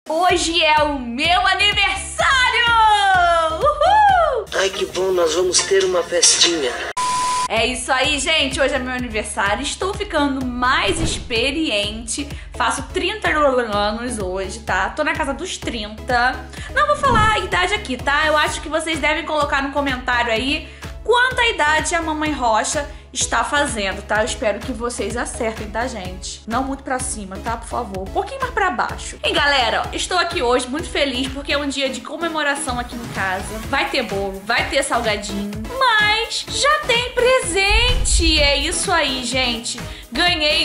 Hoje é o meu aniversário! Uhul! Ai, que bom, nós vamos ter uma festinha. É isso aí, gente. Hoje é meu aniversário. Estou ficando mais experiente. Faço 30 anos hoje, tá? Tô na casa dos 30. Não vou falar a idade aqui, tá? Eu acho que vocês devem colocar no comentário aí quanta idade a Mamãe Rocha está fazendo, tá? Eu espero que vocês acertem, tá, gente? Não muito pra cima, tá? Por favor. Um pouquinho mais pra baixo. E galera, ó, estou aqui hoje muito feliz porque é um dia de comemoração aqui em casa. Vai ter bolo, vai ter salgadinho, mas já tem presente. É isso aí, gente. Ganhei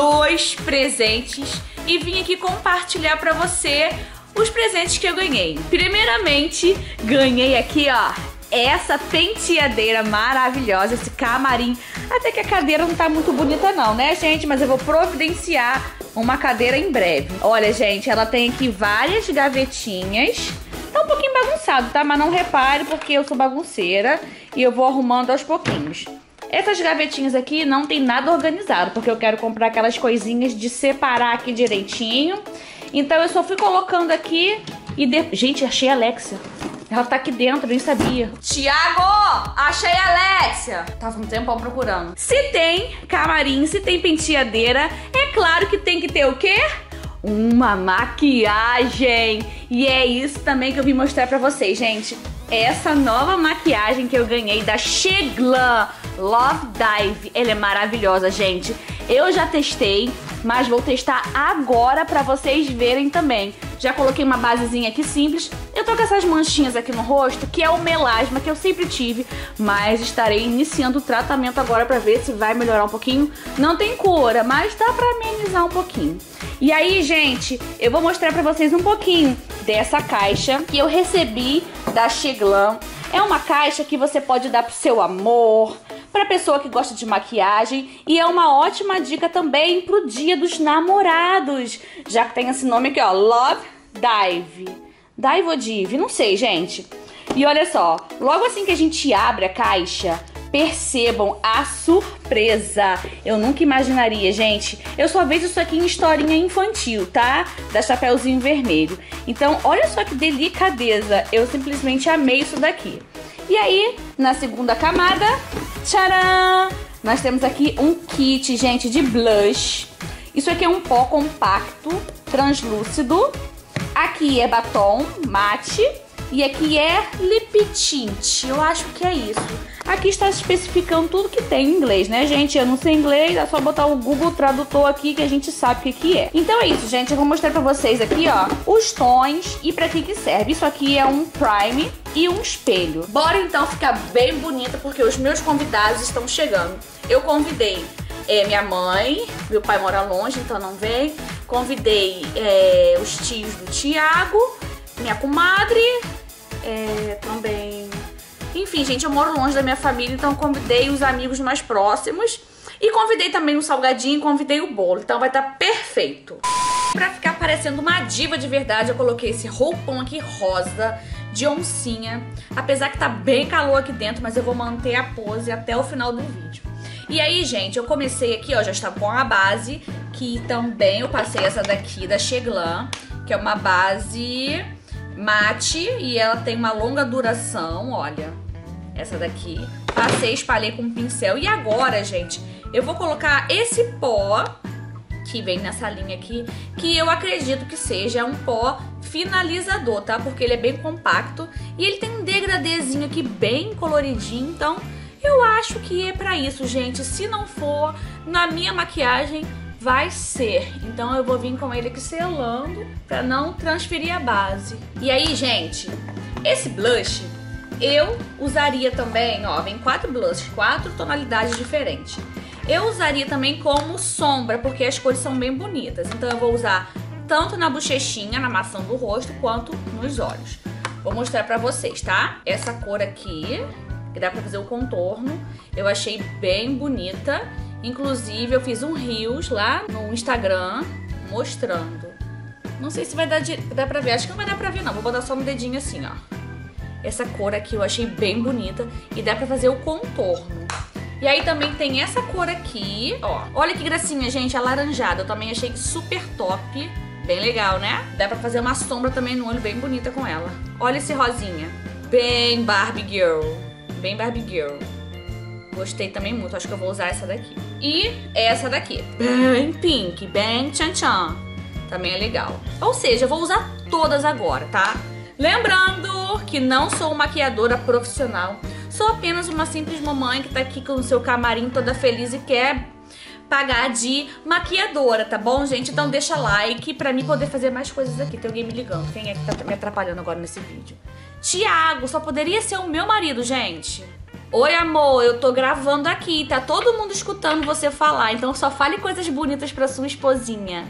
2 presentes e vim aqui compartilhar pra você os presentes que eu ganhei. Primeiramente, ganhei aqui, ó, essa penteadeira maravilhosa, esse camarim. Até que a cadeira não tá muito bonita não, né, gente? Mas eu vou providenciar uma cadeira em breve. Olha, gente, ela tem aqui várias gavetinhas. Tá um pouquinho bagunçado, tá? Mas não repare porque eu sou bagunceira e eu vou arrumando aos pouquinhos. Essas gavetinhas aqui não tem nada organizado, porque eu quero comprar aquelas coisinhas de separar aqui direitinho. Então eu só fui colocando aqui e... Gente, achei a Alexia. Ela tá aqui dentro, nem sabia. Tiago, achei a Alexia. Tava um tempão procurando. Se tem camarim, se tem penteadeira, é claro que tem que ter o quê? Uma maquiagem. E é isso também que eu vim mostrar pra vocês, gente. Essa nova maquiagem que eu ganhei da Sheglam Love Dive. Ela é maravilhosa, gente. Eu já testei, mas vou testar agora pra vocês verem também. Já coloquei uma basezinha aqui simples. Eu tô com essas manchinhas aqui no rosto, que é o melasma que eu sempre tive, mas estarei iniciando o tratamento agora pra ver se vai melhorar um pouquinho. Não tem cura, mas dá pra amenizar um pouquinho. E aí, gente, eu vou mostrar pra vocês um pouquinho dessa caixa que eu recebi da Sheglam. É uma caixa que você pode dar pro seu amor, pra pessoa que gosta de maquiagem, e é uma ótima dica também pro Dia dos Namorados, já que tem esse nome aqui, ó, Love Dive. Dive ou Dive? Não sei, gente. E olha só, logo assim que a gente abre a caixa, percebam a surpresa. Eu nunca imaginaria, gente. Eu só vejo isso aqui em historinha infantil, tá? Da Chapeuzinho Vermelho. Então, olha só que delicadeza. Eu simplesmente amei isso daqui. E aí, na segunda camada, tcharam! Nós temos aqui um kit, gente, de blush. Isso aqui é um pó compacto, translúcido. Aqui é batom mate. E aqui é lip tint. Eu acho que é isso. Aqui está especificando tudo que tem em inglês, né, gente? Eu não sei inglês, é só botar o Google Tradutor aqui que a gente sabe o que é. Então é isso, gente. Eu vou mostrar pra vocês aqui, ó, os tons e pra que serve. Isso aqui é um prime e um espelho. Bora então ficar bem bonita, porque os meus convidados estão chegando. Eu convidei minha mãe, meu pai mora longe, então não vem. Convidei os tios do Tiago, minha comadre, também... Enfim, gente, eu moro longe da minha família, então convidei os amigos mais próximos. E convidei também um salgadinho, convidei o bolo. Então vai estar perfeito. Pra ficar parecendo uma diva de verdade, eu coloquei esse roupão aqui rosa, de oncinha. Apesar que tá bem calor aqui dentro, mas eu vou manter a pose até o final do vídeo. E aí, gente, eu comecei aqui, ó, já está com a base, que também eu passei essa daqui da Sheglam, que é uma base mate e ela tem uma longa duração, olha, essa daqui. Passei, espalhei com um pincel e agora, gente, eu vou colocar esse pó que vem nessa linha aqui, que eu acredito que seja um pó finalizador, tá? Porque ele é bem compacto e ele tem um degradêzinho aqui bem coloridinho, então eu acho que é pra isso, gente. Se não for na minha maquiagem, vai ser. Então eu vou vir com ele aqui selando pra não transferir a base. E aí, gente, esse blush eu usaria também, ó, vem 4 blushes, 4 tonalidades diferentes. Eu usaria também como sombra, porque as cores são bem bonitas. Então eu vou usar tanto na bochechinha, na maçã do rosto, quanto nos olhos. Vou mostrar pra vocês, tá? Essa cor aqui, que dá pra fazer o contorno, eu achei bem bonita. Inclusive, eu fiz um Reels lá no Instagram mostrando. Não sei se vai dar pra ver. Acho que não vai dar pra ver, não. Vou botar só no dedinho assim, ó. Essa cor aqui eu achei bem bonita. E dá pra fazer o contorno. E aí também tem essa cor aqui, ó. Olha que gracinha, gente, alaranjada. Eu também achei super top. Bem legal, né? Dá pra fazer uma sombra também no olho bem bonita com ela. Olha esse rosinha. Bem Barbie Girl. Bem Barbie Girl. Gostei também muito. Acho que eu vou usar essa daqui. E essa daqui. Bem pink. Bem tchan-tchan. Também é legal. Ou seja, eu vou usar todas agora, tá? Lembrando que não sou maquiadora profissional. Sou apenas uma simples mamãe que tá aqui com o seu camarim toda feliz e quer pagar de maquiadora, tá bom, gente? Então deixa like pra mim poder fazer mais coisas aqui. Tem alguém me ligando. Quem é que tá me atrapalhando agora nesse vídeo? Tiago, só poderia ser o meu marido, gente. Oi, amor, eu tô gravando aqui. Tá todo mundo escutando você falar. Então só fale coisas bonitas pra sua esposinha.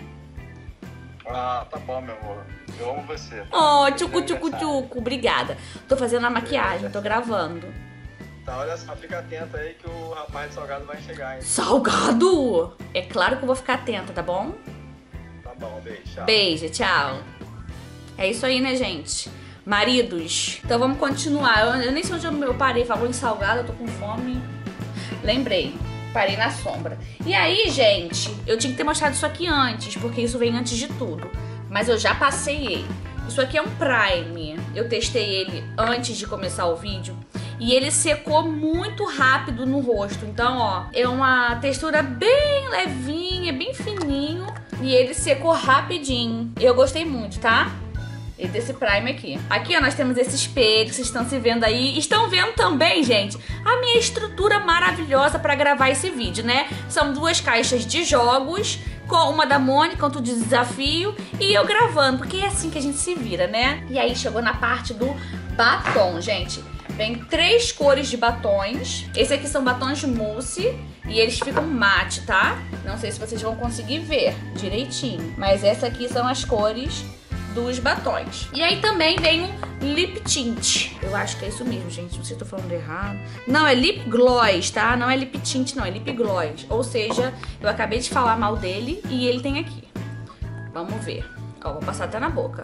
Ah, tá bom, meu amor. Eu amo você. Oh, tchucu, tchucu, tchucu. Obrigada. Tô fazendo a maquiagem, tô gravando. Tá, olha só, fica atenta aí que o rapaz de salgado vai chegar, hein? Salgado? É claro que eu vou ficar atenta, tá bom? Tá bom, beijo, tchau. Beijo, tchau. É isso aí, né, gente? Maridos. Então vamos continuar. Eu nem sei onde eu parei. Falou em salgado, eu tô com fome. Lembrei. Parei na sombra. E aí, gente, eu tinha que ter mostrado isso aqui antes, porque isso vem antes de tudo. Mas eu já passei ele. Isso aqui é um prime. Eu testei ele antes de começar o vídeo. E ele secou muito rápido no rosto. Então, ó, é uma textura bem levinha, bem fininho. E ele secou rapidinho. Eu gostei muito, tá? E desse prime aqui. Aqui, ó, nós temos esse espelho que vocês estão se vendo aí. Estão vendo também, gente, a minha estrutura maravilhosa pra gravar esse vídeo, né? São duas caixas de jogos, com uma da Mônica, outra de desafio, e eu gravando, porque é assim que a gente se vira, né? E aí chegou na parte do batom, gente. Vem 3 cores de batons. Esse aqui são batons mousse e eles ficam mate, tá? Não sei se vocês vão conseguir ver direitinho, mas essa aqui são as cores dos batons. E aí também vem um lip tint. Eu acho que é isso mesmo, gente. Não sei se eu tô falando errado. Não, é lip gloss, tá? Não é lip tint, não. É lip gloss. Ou seja, eu acabei de falar mal dele e ele tem aqui. Vamos ver. Ó, vou passar até na boca.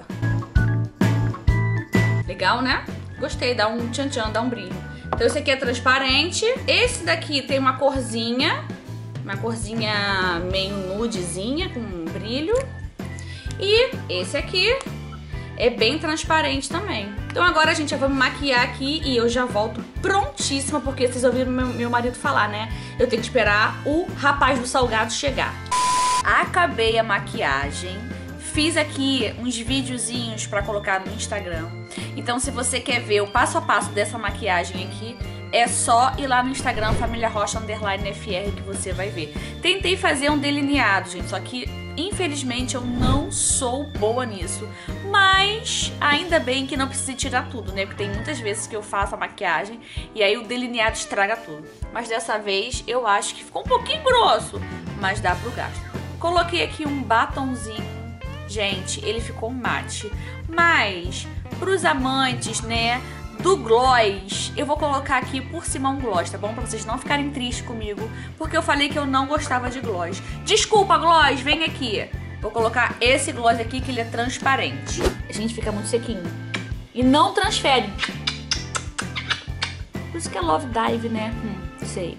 Legal, né? Gostei. Dá um tchan-tchan, dá um brilho. Então esse aqui é transparente. Esse daqui tem uma corzinha. Uma corzinha meio nudezinha, com um brilho. E esse aqui é bem transparente também. Então agora, gente, eu vou me maquiar aqui e eu já volto prontíssima, porque vocês ouviram meu marido falar, né? Eu tenho que esperar o rapaz do salgado chegar. Acabei a maquiagem. Fiz aqui uns videozinhos pra colocar no Instagram. Então se você quer ver o passo a passo dessa maquiagem aqui, é só ir lá no Instagram, Família Rocha _FR, que você vai ver. Tentei fazer um delineado, gente, só que infelizmente eu não sou boa nisso. Mas ainda bem que não precisa tirar tudo, né? Porque tem muitas vezes que eu faço a maquiagem e aí o delineado estraga tudo. Mas dessa vez eu acho que ficou um pouquinho grosso, mas dá pro gasto. Coloquei aqui um batonzinho. Gente, ele ficou mate. Mas pros amantes, né, do gloss, eu vou colocar aqui por cima um gloss, tá bom? Pra vocês não ficarem tristes comigo, porque eu falei que eu não gostava de gloss. Desculpa, gloss, vem aqui. Vou colocar esse gloss aqui, que ele é transparente. A gente fica muito sequinho. E não transfere. Por isso que é Love Dive, né? Sei.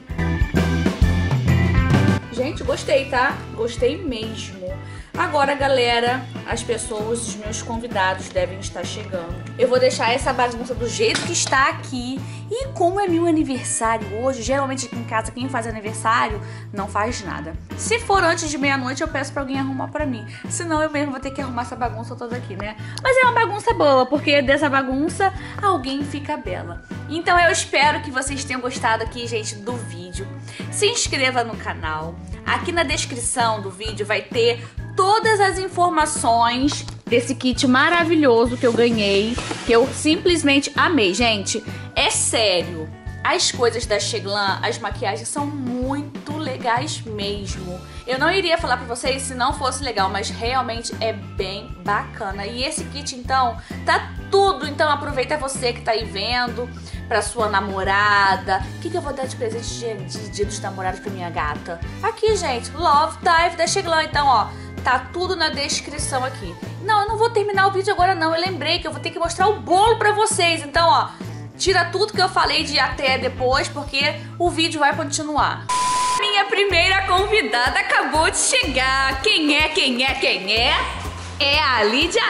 Gente, gostei, tá? Gostei mesmo. Agora, galera, as pessoas, os meus convidados devem estar chegando. Eu vou deixar essa bagunça do jeito que está aqui. E como é meu aniversário hoje, geralmente aqui em casa quem faz aniversário não faz nada. Se for antes de meia-noite, eu peço pra alguém arrumar pra mim. Senão eu mesmo vou ter que arrumar essa bagunça toda aqui, né? Mas é uma bagunça boa, porque dessa bagunça alguém fica bela. Então eu espero que vocês tenham gostado aqui, gente, do vídeo. Se inscreva no canal. Aqui na descrição do vídeo vai ter todas as informações desse kit maravilhoso que eu ganhei, que eu simplesmente amei. Gente, é sério, as coisas da Cheglan, as maquiagens são muito legais mesmo. Eu não iria falar pra vocês se não fosse legal, mas realmente é bem bacana. E esse kit, então, tá tudo. Então aproveita você que tá aí vendo, pra sua namorada. O que eu vou dar de presente de Dia dos Namorados pra minha gata? Aqui, gente, Love Dive da Cheglan. Então, ó, tá tudo na descrição aqui. Não, eu não vou terminar o vídeo agora não. Eu lembrei que eu vou ter que mostrar o bolo pra vocês. Então, ó, tira tudo que eu falei de até depois, porque o vídeo vai continuar. Minha primeira convidada acabou de chegar. Quem é? é a Lídia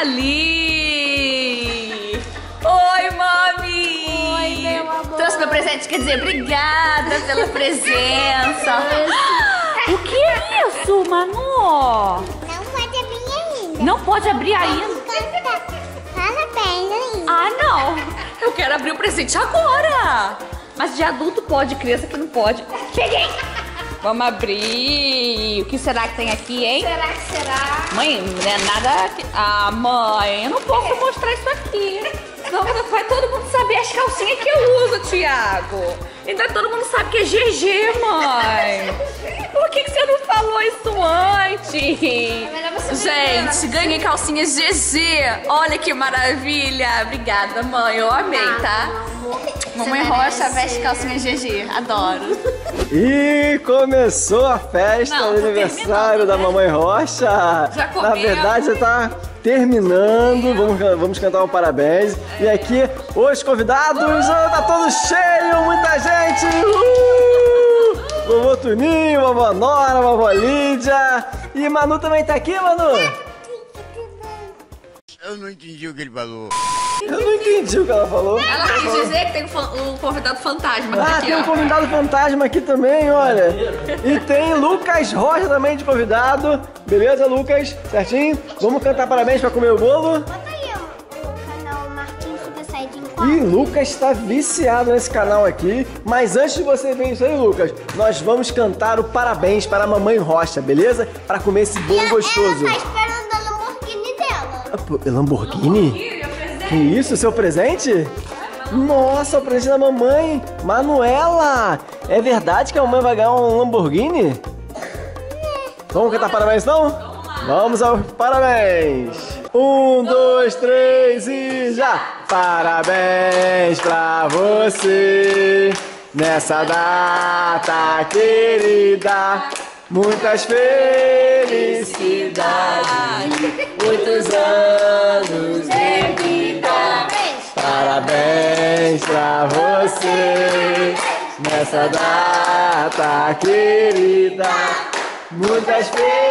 Lee. Oi, mami! Oi, meu amor. Trouxe meu presente, quer dizer, obrigada pela presença. O que é isso, Manu? Não pode abrir ainda. Não pode abrir ainda? Parabéns ainda. Ah, não. Eu quero abrir o presente agora. Mas de adulto pode, criança que não pode. Peguei. Vamos abrir. O que será que tem aqui, hein? Será que será? Mãe, não é nada... Ah, mãe, eu não posso mostrar isso aqui. Senão vai todo mundo saber as calcinhas que eu uso, Thiago. Então todo mundo sabe que é GG, mãe. Por que você não falou isso antes? Gente, ganhei calcinhas GG. Olha que maravilha. Obrigada, mãe. Eu amei, tá? Mamãe Rocha veste calcinha GG. Adoro. E começou a festa Não, do tá terminando, da né? Mamãe Rocha. Já Na comemos. verdade, já tá terminando. Vamos cantar um parabéns. E aqui, os convidados, tá todo cheio, muita gente. Vovô Tuninho, vovó Nora, vovó Lídia. E Manu também tá aqui, Manu? Eu não entendi o que ele falou. Eu não entendi o que ela falou. Ela quis dizer que tem um convidado fantasma Ah, aqui, tem um ó. convidado fantasma aqui também, olha. E tem Lucas Rocha também de convidado. Beleza, Lucas? Certinho? Vamos cantar parabéns pra comer o bolo? Bota aí o canal Marquinhos Super Saiyajin 4. E Lucas tá viciado nesse canal aqui. Mas antes de você ver isso aí, Lucas, nós vamos cantar o parabéns para a Mamãe Rocha, beleza? Para comer esse bolo gostoso. Ela tá esperando a Lamborghini dela. Ah, pô, Lamborghini? Que isso, seu presente? Nossa, o presente da mamãe, Manuela! É verdade que a mamãe vai ganhar um Lamborghini? Vamos cantar parabéns então? Vamos aos parabéns! 1, 2, 3 e já! Parabéns pra você nessa data querida! Muitas felicidades, muitos anos de vida. Parabéns pra você nessa data querida. Muitas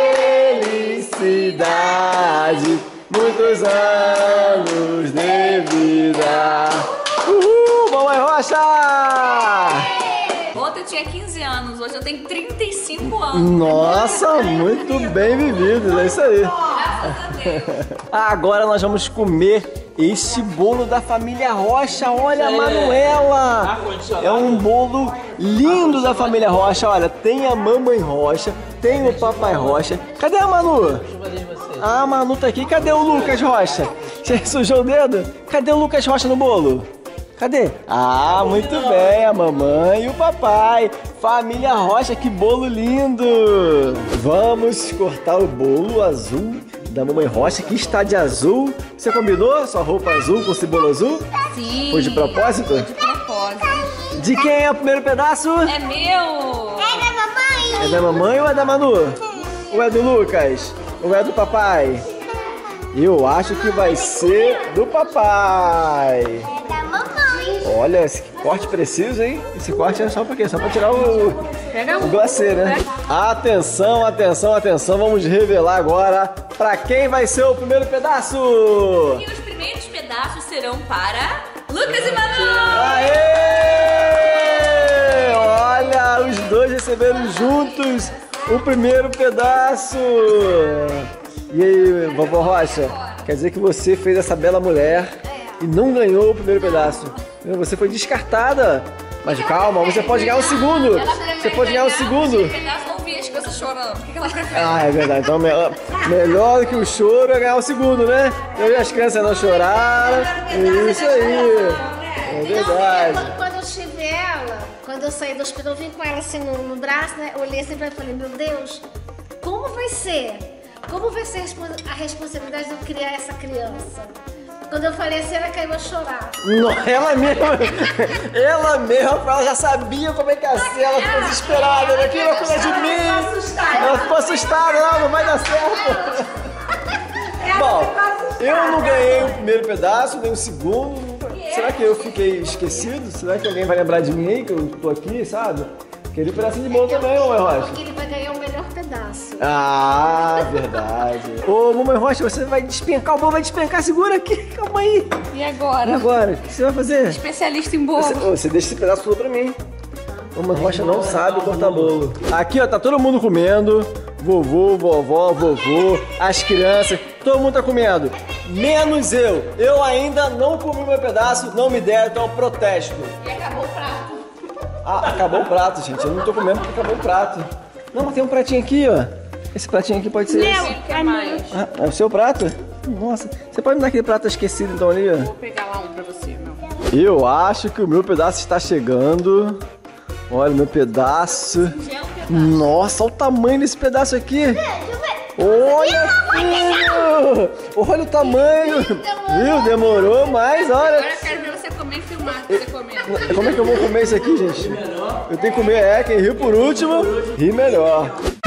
felicidades, muitos anos de vida. Uhul, Mamãe Rocha! Ontem eu tinha 15 anos, hoje eu tenho 35 anos. Nossa, muito bem vivido, é isso aí. Graças a Deus. Agora nós vamos comer esse bolo da família Rocha. Olha, Manuela! É um bolo lindo da família Rocha. Olha, tem a Mamãe Rocha, tem o Papai Rocha. Cadê a Manu? Ah, a Manu tá aqui. Cadê o Lucas Rocha? Você sujou o dedo? Cadê o Lucas Rocha no bolo? Cadê? Ah, muito bem, a mamãe e o papai. Família Rocha, que bolo lindo! Vamos cortar o bolo azul da Mamãe Rocha, que está de azul. Você combinou sua roupa azul com cebola azul? Sim. Foi de propósito? De propósito. De quem é o primeiro pedaço? É meu. É da mamãe. É da mamãe ou é da Manu? Ou é do Lucas? Ou é do papai? Eu acho que vai ser do papai. É da mamãe. Olha, esse corte preciso, hein? Esse corte é só pra quê? Só pra tirar o glacê, né? Atenção, atenção, atenção. Vamos revelar agora pra quem vai ser o primeiro pedaço. E os primeiros pedaços serão para Lucas e Manu. Aê! Olha, os dois receberam juntos o primeiro pedaço. E aí, vovó Rocha, quer dizer que você fez essa bela mulher e não ganhou o primeiro pedaço. Você foi descartada. Mas calma, você pode ganhar o segundo. Você pode ganhar o segundo. Ouvir as crianças chorando. O que ela prefere? Ah, é verdade. Então, melhor do que o choro é ganhar o segundo, né? Eu e as crianças não choraram. Isso aí. É verdade. Quando eu tive ela, quando eu saí do hospital, eu vim com ela assim no braço, né? Eu olhei assim pra ela e falei, meu Deus, como vai ser? Como vai ser a responsabilidade de eu criar essa criança? Quando eu falei assim, ela caiu a chorar. Não, ela mesma, ela já sabia como é que ia ser, ela ficou desesperada, né? Que vai cuidar de mim. Ela ficou assustada, não vai dar certo. Bom, eu não ganhei o primeiro pedaço, nem o segundo. Será que eu fiquei esquecido? Será que alguém vai lembrar de mim aí, que eu tô aqui, sabe? Queria um pedacinho de bolo também, Mamãe Rocha. Porque ele vai ganhar o melhor pedaço. Ah, verdade. Ô, Mamãe Rocha, você vai despencar, o bolo vai despencar, segura aqui, calma aí. E agora? E agora? O que você vai fazer? Especialista em bolo. Você deixa esse pedaço todo pra mim. Mamãe Rocha não sabe cortar bolo. Aqui, ó, tá todo mundo comendo. Vovô, vovó, vovô, as crianças, todo mundo tá comendo. Menos eu. Eu ainda não comi meu pedaço, não me deram, então eu protesto. E acabou o prato. Ah, acabou o prato, gente. Eu não tô comendo porque acabou o prato. Não, mas tem um pratinho aqui, ó. Esse pratinho aqui pode ser esse. Ele quer mais. Ah, é o seu prato? Nossa, você pode me dar aquele prato esquecido então ali, ó? Vou pegar lá um pra você, meu. Eu acho que o meu pedaço está chegando. Olha o meu pedaço. Nossa, olha o tamanho desse pedaço aqui. Olha, filho! Olha o tamanho. Viu? Demorou, mas olha. Agora eu quero ver você comer e filmar você comendo. Como é que eu vou comer isso aqui, gente? Eu tenho que comer, quem riu por último, ri melhor.